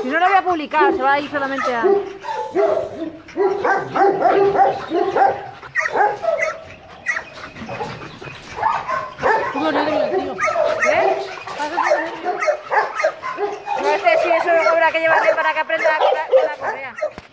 Si no lo voy a publicar, se va a ir solamente a... ¿Qué? No sé si eso habrá que llevarle para que aprenda a la correa.